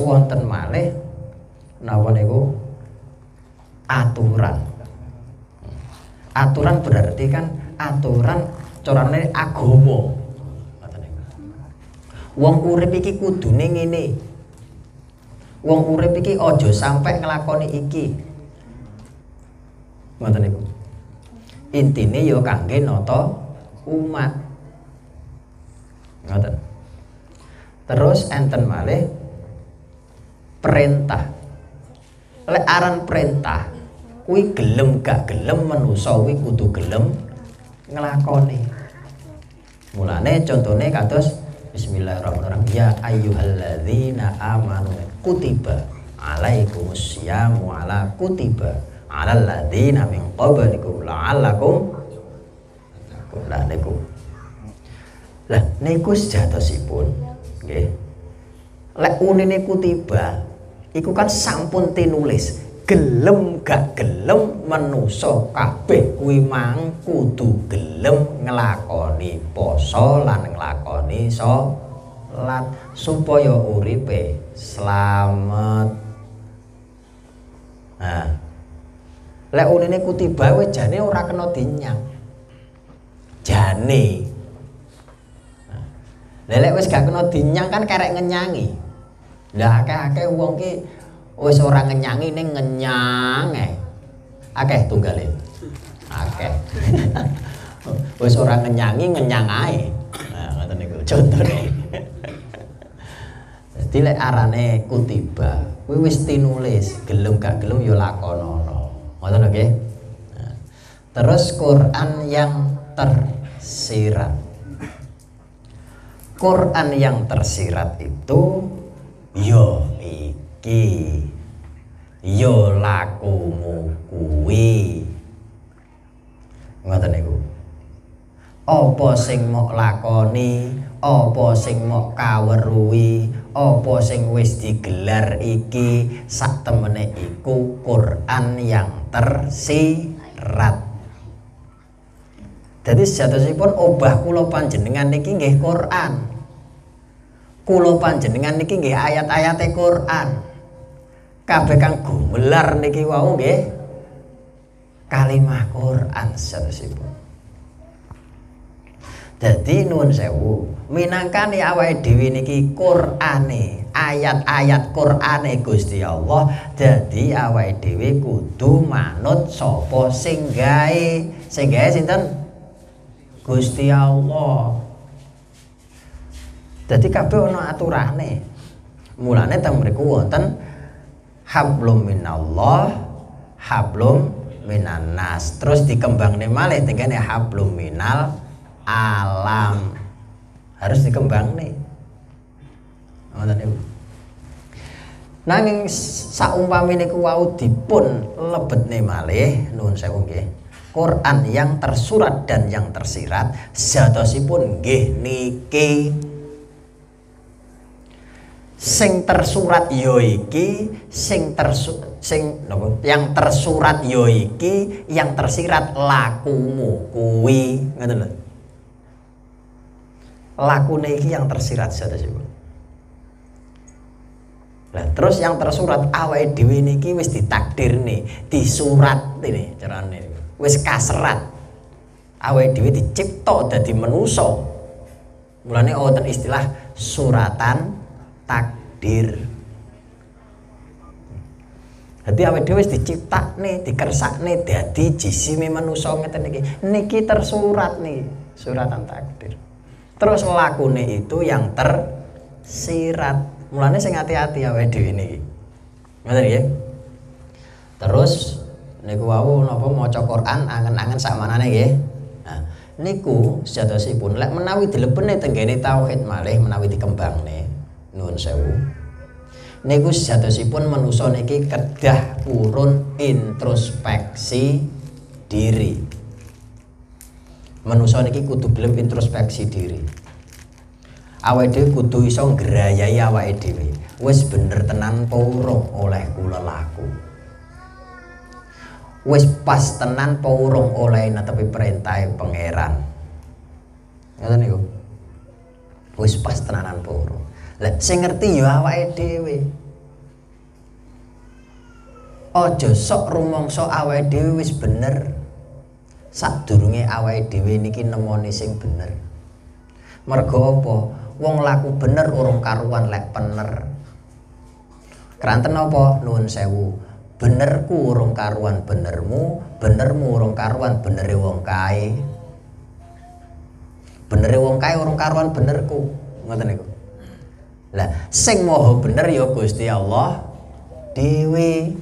wonten malih napa niku aturan. Aturan berarti kan aturan carane agama. Wong urip iki kudune ngene. Wong urip iki aja sampai nglakoni iki. Ngoten niku. Intine ya kangge nata umat. Ngoten. Terus enten malih perintah. Lek aran perintah kuwi gelem gak gelem manusa kuwi kudu gelem nglakoni. Mulane contone kados bismillahirrahmanirrahim ya ayyuhalladzina amanu kutiba alaikumusyamu ala kutiba alal ladzina min qablikum la'allakum tattaqun. Lah niku sejatosipun nggih. Lek unine kutiba iku kan sampun tinulis gelem gak gelem manusa kabeh kuwi mang kudu gelem nglakoni poso lan nglakoni salat supaya uripe slamet. Nah, lek unine kutiba wis jane ora kena dinyang. Jane. Lek wis gak kena dinyang kan kerek ngenyangi. Lah akeh-akeh wong ki wis ora ngenyangi ning ngenyang ae. Akeh tunggale. Akeh. Wis ora ngenyangi ngenyang ae. Nah, ngoten niku contone. Dadi lek arane kutiba, kuwi wis tinulis, gelem gak gelem ya lakonono. Ngoten nggih. Nah, terus Quran yang tersirat. Quran yang tersirat itu yo iki yo lakumu kuwi. Ngoten niku. Apa sing mok lakoni, apa sing mok kaweruhi, apa sing wis digelar iki sak temene iku Quran yang tersirat. Jadi sejatosipun obah kula panjenengan niki nggih Quran. Kula panjenengan niki nggih ayat-ayate Quran. Kabeh kang gumelar niki wau nggih kalimah Quran sejatosipun. Dadi nuwun sewu, minangkane awake dhewe niki Qur'ane, ayat-ayat Qur'ane Gusti Allah, dadi awake dhewe kudu manut sapa sing gawe. Sing gawe sinten? Gusti Allah. Dadi kabeh ana aturane. Mulane teng mriku wonten hablum minallah, hablum minannas. Terus dikembangne malih tengene hablum minal alam. Harus dikembangne. Ngoten niku. Nanging saumpami niku wau dipun lebetne malih nuwun sewu nggih. Quran yang tersurat dan yang tersirat sejatosipun nggih niki sing tersurat ya iki yang tersurat ya iki yang tersirat lakumu kuwi ngoten lho. Lakune iki yang tersirat sejatosipun. Lah terus yang tersurat awake dhewe niki wis ditakdirne, disurat ini carane. Wis kaserat awake dhewe dicipta dadi manusa. Mulane wonten istilah suratan takdir. Dadi awake dhewe wis diciptakne, dikersakne dadi jisime manusa ngeten iki. Niki tersurat nih, suratan takdir. Terus lakune itu yang tersirat. Mulane sing ati-ati awake dhewe niki. Ngoten nggih. Terus niku wau napa maca Quran angen-angen sakmanane nggih. Nah, niku sejatosipun lek menawi dilepene tenggene tauhid malih menawi dikembangne nuwun sewu. Niku sejatosipun manusa niki kedah purun introspeksi diri. Manusa niki kudu gelem introspeksi diri. Awake dhewe kudu iso ngrayai awake dhewe. Wis bener tenan apa urung oleh kula laku. Wis pas tenan apa urung oleh netepi perintahe pangeran. Ngoten niku. Wis pas tenanan apa urung. Lah sing ngerti ya awake dhewe. Aja sok rumangsa awake dhewe wis bener. Sadurunge awake dhewe niki nemoni sing bener. Mergo apa? Wong laku bener urung karuan lek pener. Kranten apa? Nuwun sewu. Benerku urung karuan benermu, benermu urung karuan benere wong kae. Benere wong kae urung karuan benerku. Ngoten niku. Lah, sing maha bener ya Gusti Allah dhewe.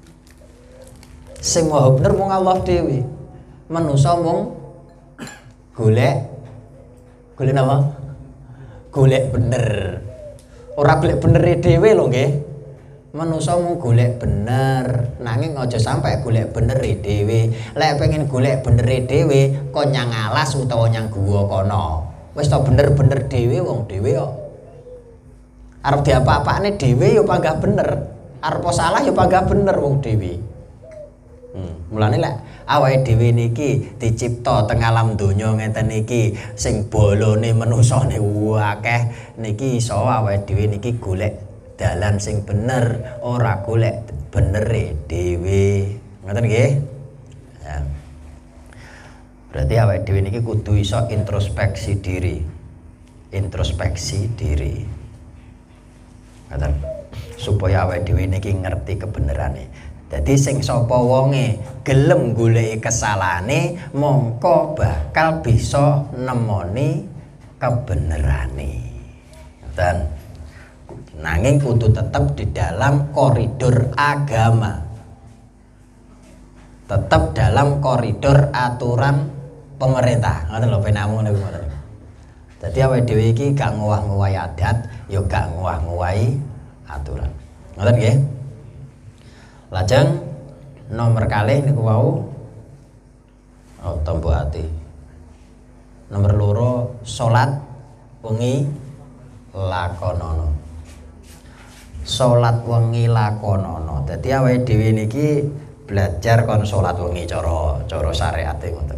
Sing maha bener mung Allah dhewe. Manusa mung golek napa? Golek bener. Ora golek benere dhewe lho nggih. Manusa mung golek bener, nanging aja sampai golek benere dhewe. Lek pengen golek benere dhewe, kok nyang alas utawa nyang guwa kono. Wis ta bener-bener dhewe wong dhewe kok. Arep diapa-apane dhewe ya panggah bener. Arep salah ya panggah bener wong dhewe. Mulane lek awake dhewe niki dicipta teng alam donya ngeten iki sing bolone manusane akeh niki iso awake dhewe niki golek dalan sing bener, ora golek benere dhewe. Ngoten nggih? Ya. Berarti awake dhewe niki kudu iso introspeksi diri. Introspeksi diri. Ngoten. Supaya awake dhewe niki ngerti kebenerane. Dadi sing sapa wonge gelem goleki kesalahane, mongko bakal bisa nemoni kebenerane. Ngoten. Nanging kudu tetap di dalam koridor agama. Tetap dalam koridor aturan pemerintah. Ngoten lho penamu niku ngoten. Dadi awake dhewe iki gak ngowah-ngowahi adat, ya gak ngowah-ngowahi aturan. Ngoten nggih? Lajeng nomor kalih niku wau tombo ati. Nomor loro salat wengi lakonono. Salat wengi lakonono. Dadi awake dhewe niki belajar kon salat wengi cara syariate ngoten.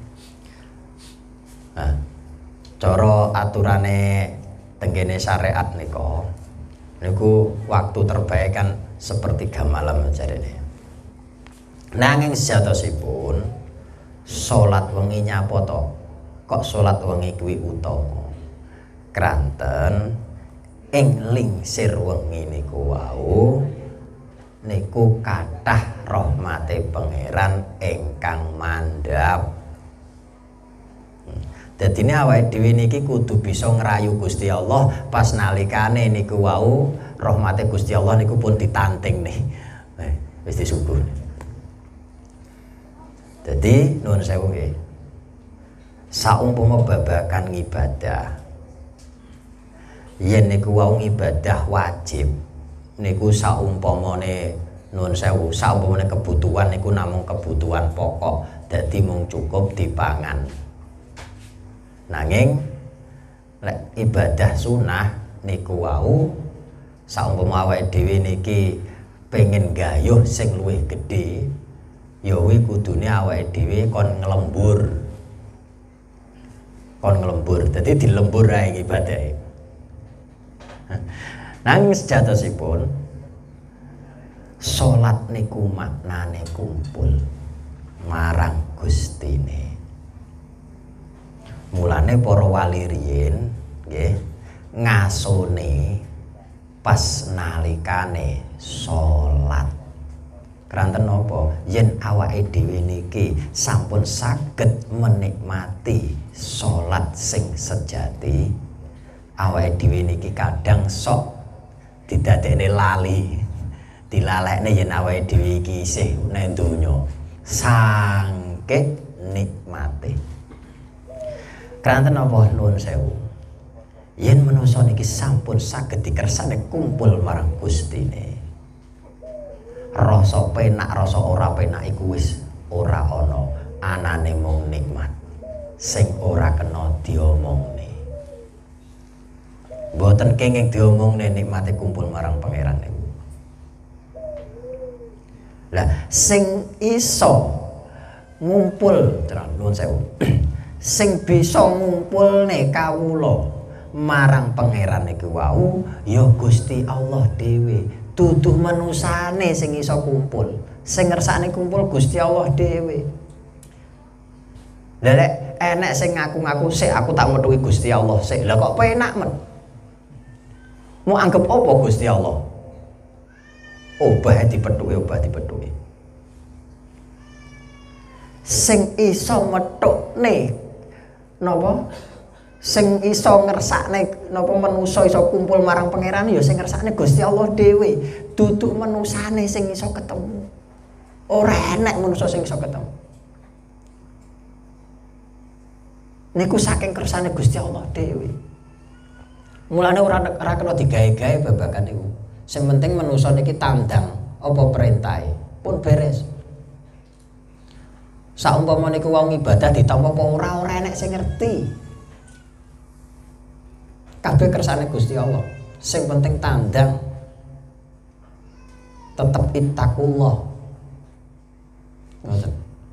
Nah, cara aturane tenggene syariat niku waktu terbaik kan sepertiga malam jarene. Nanging sejatosipun salat wengi nyapa to? Kok salat wengi kuwi utama? Kranten ing lingsir wengi niku wau niku kathah rahmate pangeran ingkang mandhap. Dadine awake dhewe niki kudu bisa ngrayu Gusti Allah pas nalikane niku wau rahmate Gusti Allah niku pun ditanting nih. Wis disuguh. Dadi nuwun sewu nggih. Saumpama babagan ngibadah. Yen niku wau ngibadah wajib niku saumpamane nuwun sewu, saumpamane kebutuhan niku namung kebutuhan pokok, dadi mung cukup dipangan. Nanging lek ibadah sunah niku wau saumpama awake dhewe niki pengen gayuh sing luwih gedhe, ya kuwi kudune awake dhewe kon nglembur. Kon nglembur, dadi dilembur ae ibadahe. Nanging sejatosipun salat niku maknane kumpul marang Gustine. Mulane para wali riyin nggih ngasone pas nalikane salat. Kranten napa? Yen awake dhewe niki sampun saged menikmati salat sing sejati, awake dhewe niki kadang sok didadekne lali. Dilalekne yen awake dhewe iki isih nang donya. Sangke nikmate. Kranten napa nuwun sewu. Yen manungsa niki sampun saged dikersane kumpul marang Gustine. Rasa penak, rasa ora penak iku wis ora ana, anane mung nikmat. Sing ora kena diomongne. Mboten kenging diomongne nikmate kumpul marang pangeran niku. Lah sing iso ngumpul terang nuwun sewu. Sing bisa ngumpulne kawula marang pangeran niku wau ya Gusti Allah dhewe. Duduh manusane sing iso kumpul. Sing ngersakne kumpul Gusti Allah dhewe. Lah lek enek sing ngaku-ngaku sik aku tak metuhi Gusti Allah sik. Lah kok penak men? Mau anggap apa Gusti Allah? Obah dipethuki. Sing iso metukne napa? Sing iso ngersakne napa manusa iso kumpul marang pangeran ya sing ngersakne Gusti Allah dhewe. Duduk manusane sing iso ketemu. Ora enek manusa sing iso ketemu. Niku saking kersane Gusti Allah dhewe. Mulane ora kena digawe-gawe babagan niku. Sing penting manusa niki tandang apa perintahe pun beres. Saumpama niku wong ibadah ditampa apa ora enek sing ngerti. Kabeh kersane Gusti Allah. Sing penting tandang. Tetep ittaqullah. Ngoten.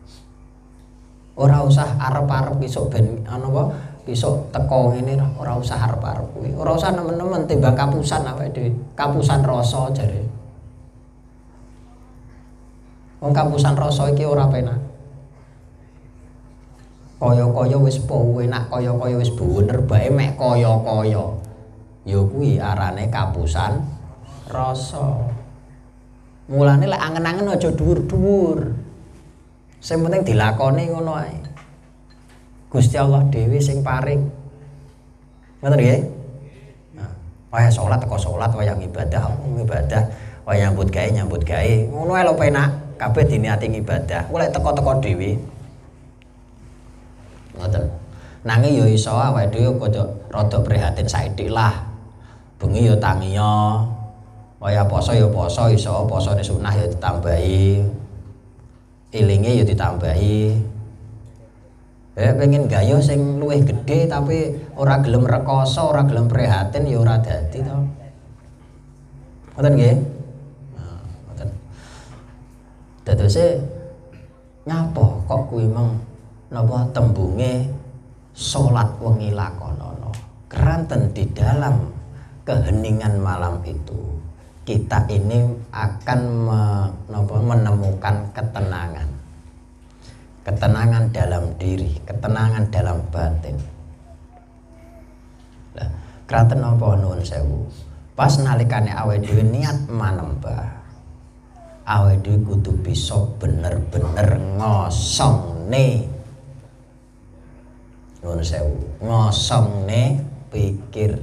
Ora usah arep-arep besok ben apa besok teko ngene ora usah arep-arep kuwi. Ora usah nemen-nemen timbang kapusan awake dhewe. Kapusan rasa jare. Wong kapusan rasa iki ora penak. Kaya-kaya wis enak, kaya-kaya wis bener bae mek kaya-kaya. Ya kuwi arane kapusan rasa. Mulane lek angen-angen aja dhuwur-dhuwur. Sing penting dilakoni ngono ae. Gusti Allah dhewe sing paring. Ngoten nggih? Nah, waya salat teko salat, waya ibadah, waya nyambut gawe. Ngono ae lho penak, kabeh diniati ibadah. Oleh teko-teko dhewe. Ngoten. Nanging ya iso awake dhewe rada prihatin saithik lah. Bengi ya tangiya. Waya poso ya poso, iso posone sunah ya ditambahi. Ilinge ya ditambahi. Pengen gayo sing luwih gedhe tapi ora gelem rekoso, ora gelem prihatin ya ora dadi to. Ngoten nggih? Nah, ngoten. Dadose nyapa kok kuwi meng napa tembunge salat wengi lakonono. Keranten di dalam keheningan malam itu kita ini akan menemukan ketenangan dalam diri, ketenangan dalam batin. Lah, kraten napa nuwun sewu. Pas nalikane awake dhewe niat manembah, awake dhewe kudu bisa bener-bener ngosongne. Nuwun sewu, ngosongne pikir.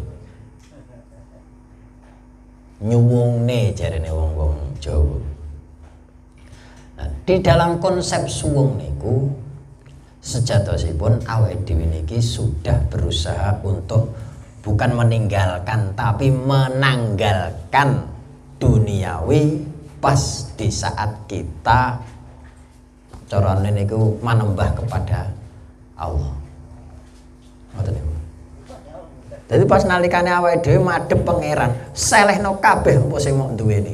Nyuwungne jarene wong-wong Jawa. Nah, di dalam konsep suwung niku sejatosipun awake dhewe niki sudah berusaha untuk bukan meninggalkan tapi menanggalkan duniawi pas di saat kita carane niku manembah kepada Allah. Ngoten niku. Jadi pas nalikane awake dhewe madhep pangeran, selehno kabeh apa sing mok duweni.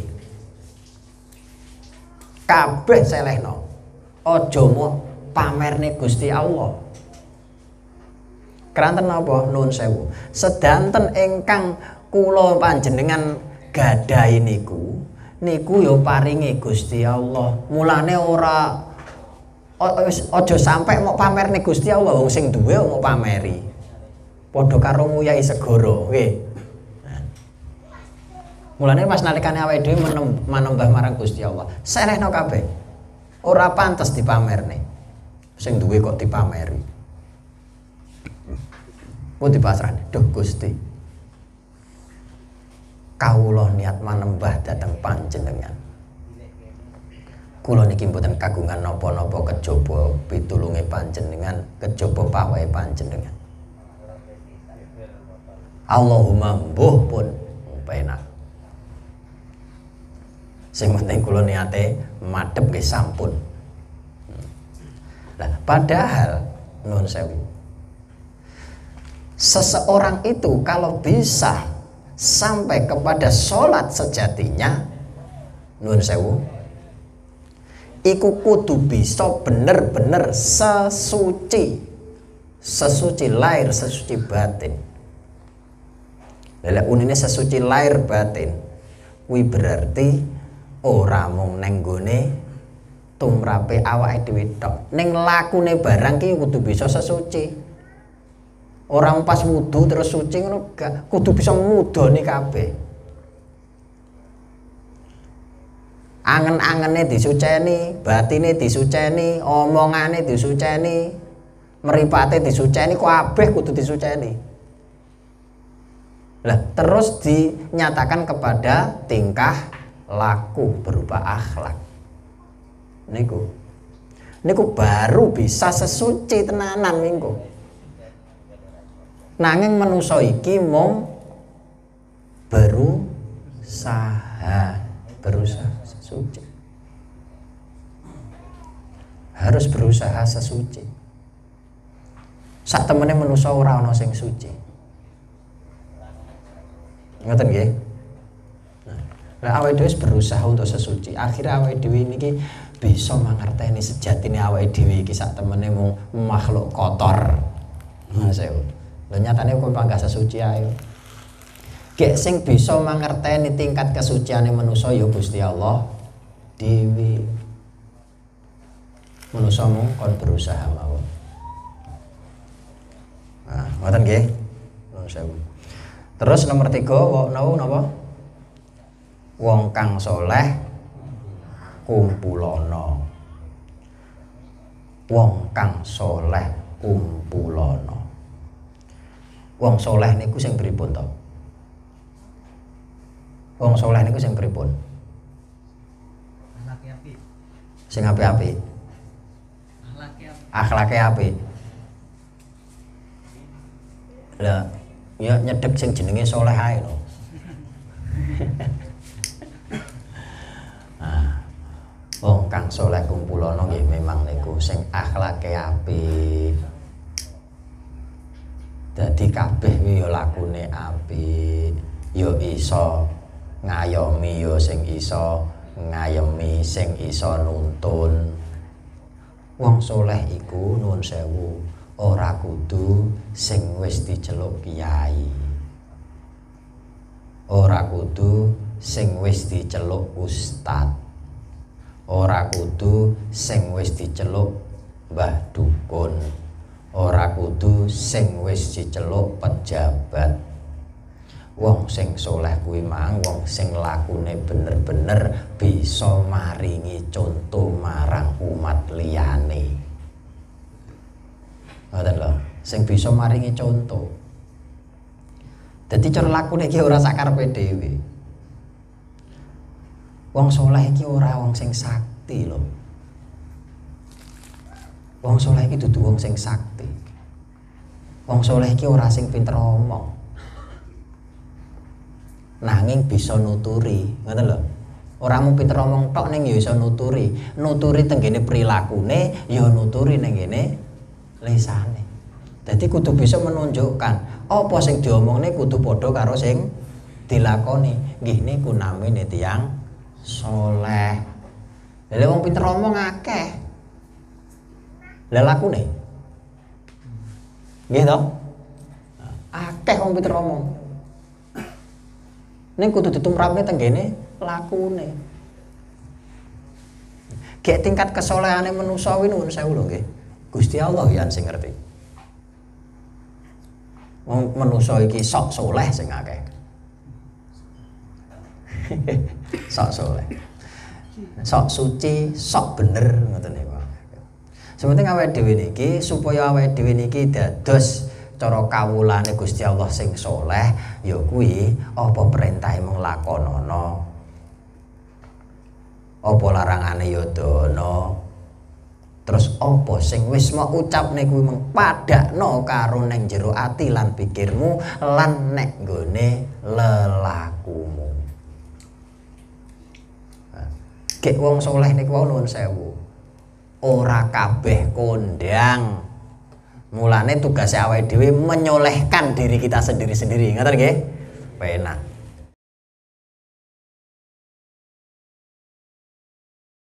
Kabeh selehno. Aja mok pamerne Gusti Allah. Kranten napa nuwun sewu. Sedanten ingkang kula panjenengan gadahi niku ya paringi Gusti Allah. Mulane ora aja sampe mok pamerne Gusti Allah wong sing duwe mok pameri. Padha karo nguyai segara, nggih. Mulane pas nalikane awake dhewe manembah marang Gusti Allah, selehno kabeh. Ora pantes dipamerne. Sing duwe kok dipameri. Pun dipasrahne, "Duh Gusti. Kawula niat manembah dhateng panjenengan. Kula niki mboten kagungan napa-napa kejaba pitulunge panjenengan, kejaba pawehe panjenengan. Allahumma mbuh pun penak. Sing penting kula niate madhep nggih sampun." Lah padahal nuwun sewu. Seseorang itu kalau bisa sampai kepada sholat sejatinya, nuwun sewu, iku kudu bisa bener-bener sesuci lahir, sesuci batin. Lha unine sesuci lahir batin kuwi berarti ora mung neng gone tumrape awake dhewe tok. Ning lakune barang ki kudu bisa sesuci. Orang pas wudu terus suci ngono gak, kudu bisa mudhoni kabeh. Angen-angene disuceni, batine disuceni, omongane disuceni, mripate disuceni, kabeh kudu disuceni. Lah terus dinyatakan kepada tingkah laku berupa akhlak. Niku baru bisa sesuci tenanan niku. Nanging manusa iki mung berusaha sesuci. Harus berusaha sesuci. Sak temene manusa ora ana sing suci. Ngoten nggih? Lah awake dhewe berusaha untuk sesuci. Akhirnya awake dhewe niki bisa mangerteni sejatine awake dhewe iki sak temene mung makhluk kotor. Masewu. Lha nyatane kok panggah sesuci ae. Gek sing bisa mangerteni tingkat kesuciane manusa ya Gusti Allah dhewe. Manusa mung kon berusaha mawon. Nah, ngoten nggih. Masewu. Terus nomor 3 napa? Wong kang soleh kumpulono. Wong kang soleh kumpulono. Wong soleh niku sing pripun to? Wong soleh niku sing pripun? Akhlake apik. Sing apik-apik. Akhlake apik. Lah, ya nyedhep sing jenenge soleh ae lho. Wong kang soleh kumpulono nggih memang niku sing akhlake apik. Dadi kabeh ya lakune apik, ya iso ngayomi ya sing iso ngayemi, sing iso nuntun. Wong soleh iku nuwun sewu, ora kudu sing wis diceluk kiai. Ora kudu sing wis diceluk ustad. Ora kudu sing wis diceluk mbah dukun. Ora kudu sing wis diceluk pejabat. Wong sing soleh kuwi mang wong sing lakune bener-bener bisa maringi contoh marang umat liyane. Ngoten lho, sing bisa maringi contoh. Dadi cara lakune iki ora sakarepe dhewe. Wong soleh iki ora wong sing sakti lho. Wong soleh iki dudu wong sing sakti. Wong soleh iki ora sing pinter omong. Nanging bisa nuturi, ngoten lho. Ora mung pinter omong tok ning ya iso nuturi. Nuturi tenggene prilakune, ya nuturi ning ngene lisane. Dadi kudu bisa menunjukkan apa sing diomongne kudu padha karo sing dilakoni. Nggih niku namine tiyang soleh. Lha wong pinter omong akeh. Lah lakune. Nggih to? Akeh wong pinter omong. Ning kudu ditumrapne tenggene lakune. Gek tingkat kesolehane manusa kuwi nuwun sewu lho nggih. Gusti Allah ya sing ngerti. Wong manusa iki sok soleh sing akeh. Sok soleh. Sok suci, sok bener ngoten niku. Sementing awake dhewe niki supaya awake dhewe niki dados cara kawulane Gusti Allah sing soleh ya kuwi apa perintahe mung lakonana. Apa larangane ya dono. Terus apa sing wis mau ucapne kuwi mung padakno karo ning jero ati lan pikirmu lan nek nggone lelakumu. Gek wong soleh niku wau nuwun sewu. Ora kabeh kondang. Mulane tugas awake dhewe menyolehkan diri kita sendiri-sendiri. Ngoten nggih? Penak.